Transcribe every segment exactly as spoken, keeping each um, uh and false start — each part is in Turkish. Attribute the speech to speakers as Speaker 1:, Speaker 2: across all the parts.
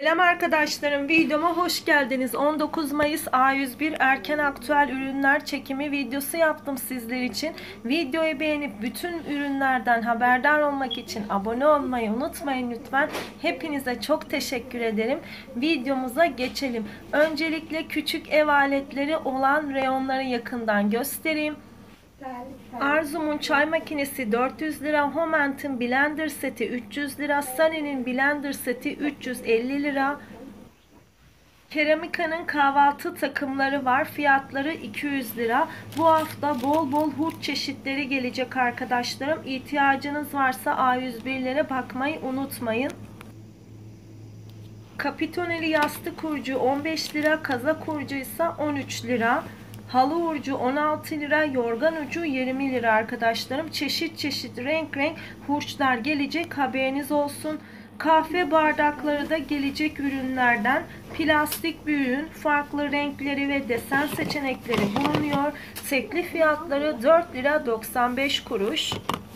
Speaker 1: Selam arkadaşlarım, videoma hoş geldiniz. on dokuz Mayıs A yüz bir erken aktüel ürünler çekimi videosu yaptım sizler için. Videoyu beğenip bütün ürünlerden haberdar olmak için abone olmayı unutmayın lütfen. Hepinize çok teşekkür ederim. Videomuza geçelim. Öncelikle küçük ev aletleri olan reyonları yakından göstereyim. Arzum'un çay makinesi dört yüz lira, Homent'in blender seti üç yüz lira, Sunny'nin blender seti üç yüz elli lira. Keramika'nın kahvaltı takımları var. Fiyatları iki yüz lira. Bu hafta bol bol hurç çeşitleri gelecek arkadaşlarım. İhtiyacınız varsa A yüz birlere bakmayı unutmayın. Kapitoneli yastık hurcu on beş lira, kazak hurcu ise on üç lira. Halı hurcu on altı lira, yorgan ucu yirmi lira arkadaşlarım. Çeşit çeşit renk renk hurçlar gelecek, haberiniz olsun. Kahve bardakları da gelecek ürünlerden. Plastik bir ürün, farklı renkleri ve desen seçenekleri bulunuyor. Tekli fiyatları dört lira doksan beş kuruş.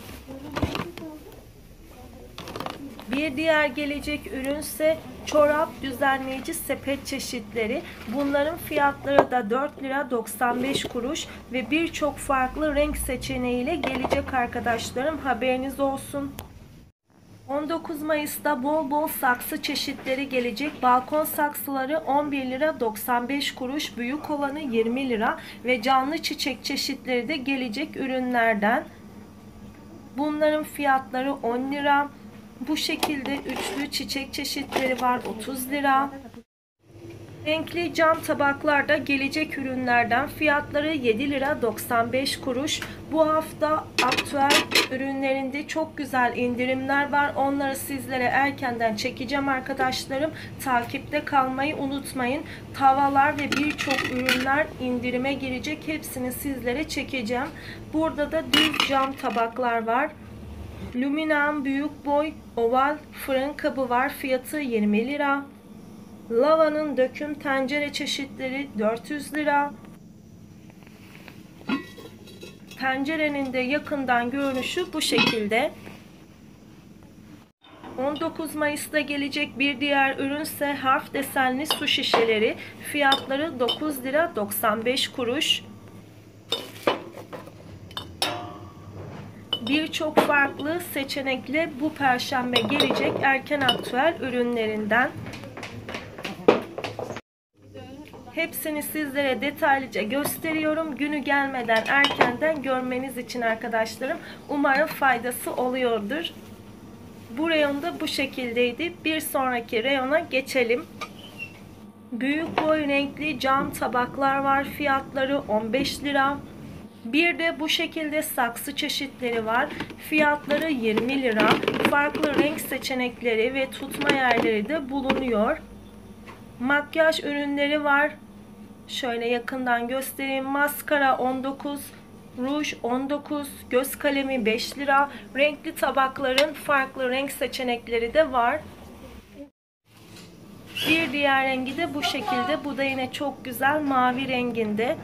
Speaker 1: Bir diğer gelecek ürünse çorap düzenleyici sepet çeşitleri. Bunların fiyatları da dört lira doksan beş kuruş ve birçok farklı renk seçeneğiyle gelecek arkadaşlarım, haberiniz olsun. on dokuz Mayıs'ta bol bol saksı çeşitleri gelecek. Balkon saksıları on bir lira doksan beş kuruş, büyük olanı yirmi lira ve canlı çiçek çeşitleri de gelecek ürünlerden. Bunların fiyatları on lira. Bu şekilde üçlü çiçek çeşitleri var, otuz lira. Renkli cam tabaklar da gelecek ürünlerden. Fiyatları yedi lira doksan beş kuruş. Bu hafta aktüel ürünlerinde çok güzel indirimler var. Onları sizlere erkenden çekeceğim arkadaşlarım. Takipte kalmayı unutmayın. Tavalar ve birçok ürünler indirime girecek. Hepsini sizlere çekeceğim. Burada da düz cam tabaklar var. Lumina'nın büyük boy oval fırın kabı var. Fiyatı yirmi lira. Lava'nın döküm tencere çeşitleri dört yüz lira. Tencerenin de yakından görünüşü bu şekilde. on dokuz Mayıs'ta gelecek bir diğer ürünse harf desenli su şişeleri. Fiyatları dokuz lira doksan beş kuruş. Birçok farklı seçenekle bu perşembe gelecek erken aktüel ürünlerinden. Hepsini sizlere detaylıca gösteriyorum. Günü gelmeden erkenden görmeniz için arkadaşlarım. Umarım faydası oluyordur. Bu reyon da bu şekildeydi. Bir sonraki reyona geçelim. Büyük boy renkli cam tabaklar var. Fiyatları on beş lira. Bir de bu şekilde saksı çeşitleri var. Fiyatları yirmi lira. Farklı renk seçenekleri ve tutma yerleri de bulunuyor. Makyaj ürünleri var. Şöyle yakından göstereyim. Maskara on dokuz, ruj on dokuz, göz kalemi beş lira. Renkli tabakların farklı renk seçenekleri de var. Bir diğer rengi de bu şekilde. Bu da yine çok güzel mavi renginde.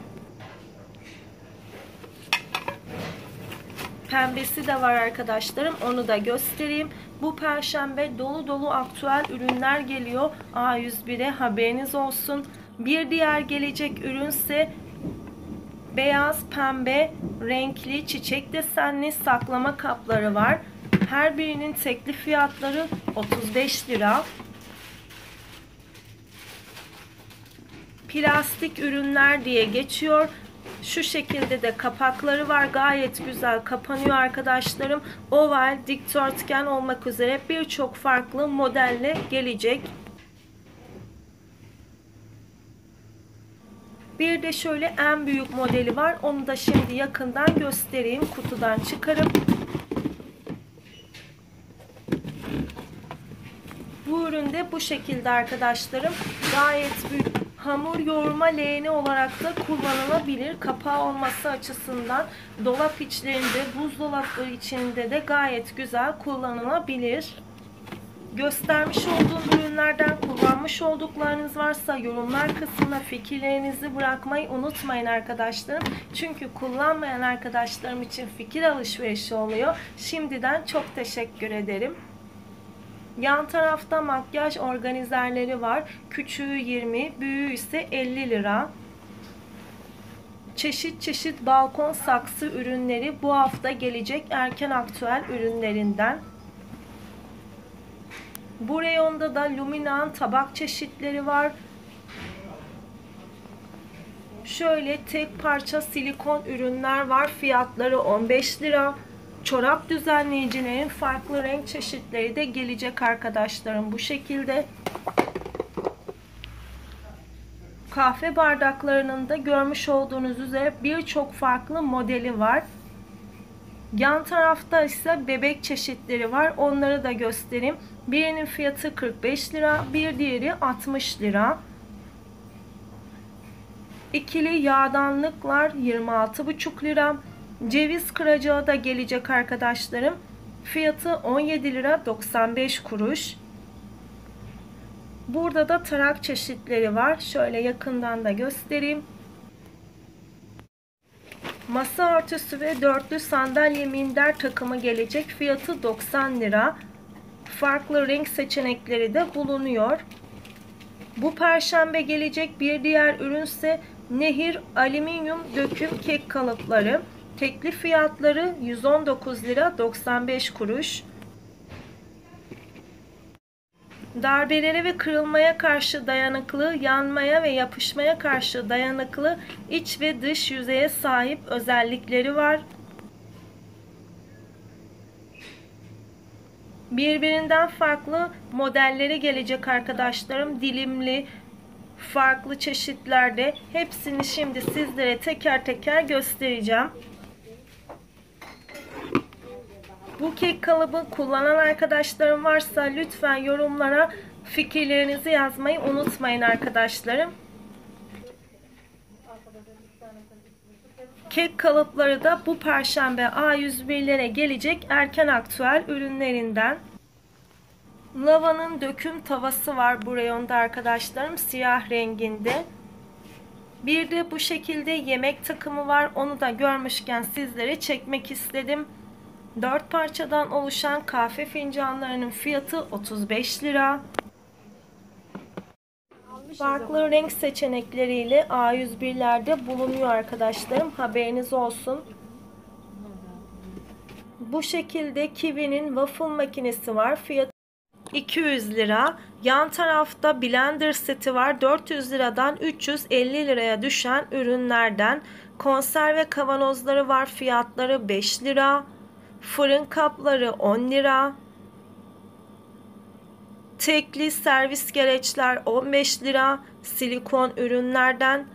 Speaker 1: Pembesi de var arkadaşlarım. Onu da göstereyim. Bu perşembe dolu dolu aktüel ürünler geliyor. A yüz bir'e haberiniz olsun. Bir diğer gelecek ürünse beyaz pembe renkli çiçek desenli saklama kapları var. Her birinin tekli fiyatları otuz beş lira. Plastik ürünler diye geçiyor. Şu şekilde de kapakları var. Gayet güzel kapanıyor arkadaşlarım. Oval, dikdörtgen olmak üzere birçok farklı modelle gelecek. Bir de şöyle en büyük modeli var. Onu da şimdi yakından göstereyim. Kutudan çıkarıp. Bu ürün de bu şekilde arkadaşlarım. Gayet büyük. Hamur yoğurma leğeni olarak da kullanılabilir. Kapağı olması açısından dolap içlerinde, buzdolapları içinde de gayet güzel kullanılabilir. Göstermiş olduğum ürünlerden kullanmış olduklarınız varsa yorumlar kısmına fikirlerinizi bırakmayı unutmayın arkadaşlarım. Çünkü kullanmayan arkadaşlarım için fikir alışverişi oluyor. Şimdiden çok teşekkür ederim. Yan tarafta makyaj organizerleri var. Küçüğü yirmi, büyüğü ise elli lira. Çeşit çeşit balkon saksı ürünleri bu hafta gelecek erken aktüel ürünlerinden. Bu reyonda da Lumina'nın tabak çeşitleri var. Şöyle tek parça silikon ürünler var. Fiyatları on beş lira. Çorap düzenleyicilerin farklı renk çeşitleri de gelecek arkadaşlarım bu şekilde. Kahve bardaklarının da görmüş olduğunuz üzere birçok farklı modeli var. Yan tarafta ise bebek çeşitleri var. Onları da göstereyim. Birinin fiyatı kırk beş lira, bir diğeri altmış lira. İkili yağdanlıklar yirmi altı buçuk lira. Ceviz kıracağı da gelecek arkadaşlarım. Fiyatı on yedi lira doksan beş kuruş. Burada da tarak çeşitleri var. Şöyle yakından da göstereyim. Masa örtüsü ve dörtlü sandalye minder takımı gelecek. Fiyatı doksan lira. Farklı renk seçenekleri de bulunuyor. Bu perşembe gelecek bir diğer ürünse Nehir alüminyum döküm kek kalıpları. Teklif fiyatları yüz on dokuz lira doksan beş kuruş. Darbelere ve kırılmaya karşı dayanıklı, yanmaya ve yapışmaya karşı dayanıklı iç ve dış yüzeye sahip özellikleri var. Birbirinden farklı modelleri gelecek arkadaşlarım. Dilimli, farklı çeşitlerde. Hepsini şimdi sizlere teker teker göstereceğim. Bu kek kalıbı kullanan arkadaşlarım varsa lütfen yorumlara fikirlerinizi yazmayı unutmayın arkadaşlarım. Kek kalıpları da bu perşembe A yüz birlere gelecek erken aktüel ürünlerinden. Lava'nın döküm tavası var bu reyonda arkadaşlarım, siyah renginde. Bir de bu şekilde yemek takımı var. Onu da görmüşken sizlere çekmek istedim. dört parçadan oluşan kahve fincanlarının fiyatı otuz beş lira. Farklı renk seçenekleriyle A yüz birlerde bulunuyor arkadaşlarım. Haberiniz olsun. Bu şekilde Kiwi'nin waffle makinesi var. Fiyatı iki yüz lira. Yan tarafta blender seti var. dört yüz liradan üç yüz elli liraya düşen ürünlerden. Konserve kavanozları var. Fiyatları beş lira. Fırın kapları on lira. Tekli servis gereçler on beş lira. Silikon ürünlerden.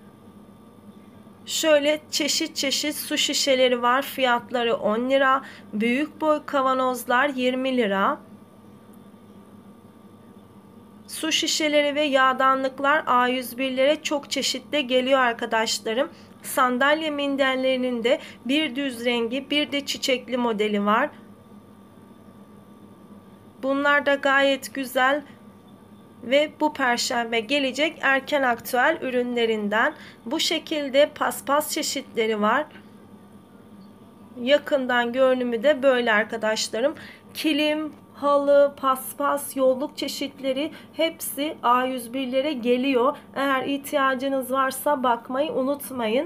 Speaker 1: Şöyle çeşit çeşit su şişeleri var. Fiyatları on lira. Büyük boy kavanozlar yirmi lira. Su şişeleri ve yağdanlıklar A yüz birlere çok çeşitli geliyor arkadaşlarım. Sandalye minderlerinin de bir düz rengi bir de çiçekli modeli var. Bunlar da gayet güzel ve bu perşembe gelecek erken aktüel ürünlerinden. Bu şekilde paspas çeşitleri var. Yakından görünümü de böyle arkadaşlarım. Kilim, halı, paspas, yolluk çeşitleri hepsi A yüz birlere geliyor. Eğer ihtiyacınız varsa bakmayı unutmayın.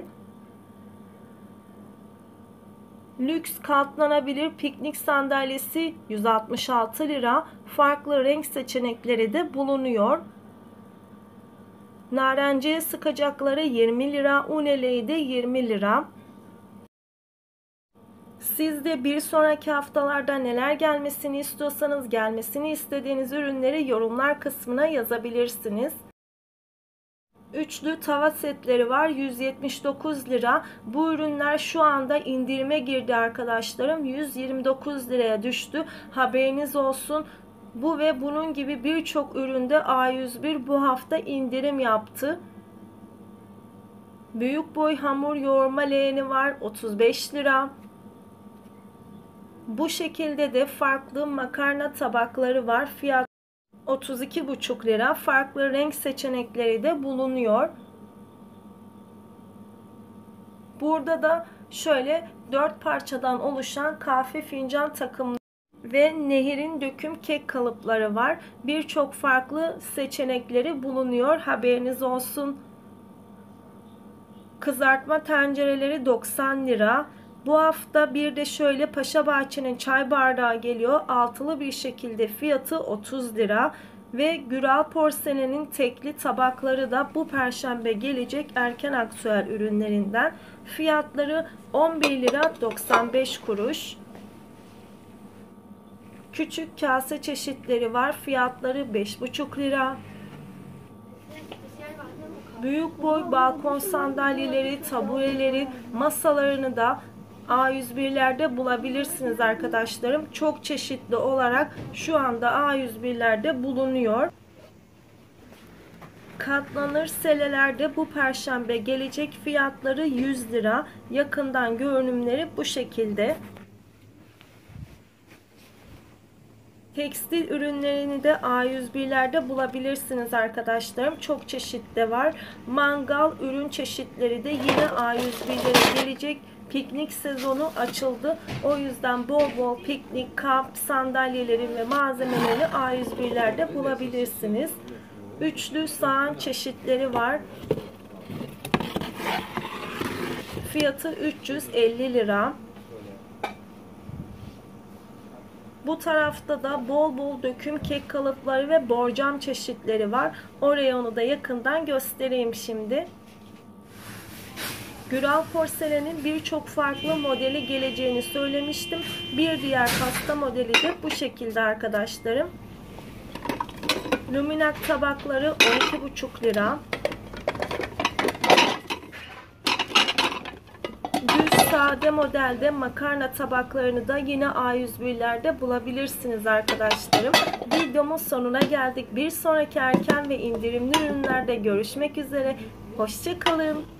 Speaker 1: Lüks katlanabilir piknik sandalyesi yüz altmış altı lira. Farklı renk seçenekleri de bulunuyor. Narenciye sıkacakları yirmi lira. Un eleği de yirmi lira. Siz de bir sonraki haftalarda neler gelmesini istiyorsanız, gelmesini istediğiniz ürünleri yorumlar kısmına yazabilirsiniz. Üçlü tava setleri var, yüz yetmiş dokuz lira. Bu ürünler şu anda indirime girdi arkadaşlarım. yüz yirmi dokuz liraya düştü. Haberiniz olsun. Bu ve bunun gibi birçok üründe A yüz bir bu hafta indirim yaptı. Büyük boy hamur yoğurma leğeni var, otuz beş lira. Bu şekilde de farklı makarna tabakları var. Fiyat otuz iki buçuk lira. Farklı renk seçenekleri de bulunuyor. Burada da şöyle dört parçadan oluşan kahve fincan takımı ve Nehir'in döküm kek kalıpları var. Birçok farklı seçenekleri bulunuyor. Haberiniz olsun. Kızartma tencereleri doksan lira. Bu hafta bir de şöyle Paşabahçe'nin çay bardağı geliyor. Altılı bir şekilde fiyatı otuz lira. Ve Güral Porselen'in tekli tabakları da bu perşembe gelecek erken aktüel ürünlerinden. Fiyatları on bir lira doksan beş kuruş. Küçük kase çeşitleri var. Fiyatları beş buçuk lira. Büyük boy balkon sandalyeleri, tabureleri, masalarını da A yüz birlerde bulabilirsiniz arkadaşlarım. Çok çeşitli olarak şu anda A yüz birlerde bulunuyor. Katlanır selelerde bu perşembe gelecek, fiyatları yüz lira. Yakından görünümleri bu şekilde. Tekstil ürünlerini de A yüz birlerde bulabilirsiniz arkadaşlarım. Çok çeşitli var. Mangal ürün çeşitleri de yine A yüz birlere gelecek. Piknik sezonu açıldı. O yüzden bol bol piknik, kamp sandalyeleri ve malzemeleri A yüz birlerde bulabilirsiniz. Üçlü sahan çeşitleri var. Fiyatı üç yüz elli lira. Bu tarafta da bol bol döküm kek kalıpları ve borcam çeşitleri var. Oraya onu da yakından göstereyim şimdi. Güral Porselen'in birçok farklı modeli geleceğini söylemiştim. Bir diğer pasta modeli de bu şekilde arkadaşlarım. Luminac tabakları on iki buçuk lira. Düz sade modelde makarna tabaklarını da yine A yüz birlerde bulabilirsiniz arkadaşlarım. Videomun sonuna geldik. Bir sonraki erken ve indirimli ürünlerde görüşmek üzere. Hoşça kalın.